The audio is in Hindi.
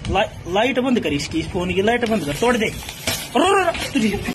लाइट बंद कर इसकी, इस फोन की लाइट बंद कर, तोड़ दे तुझे।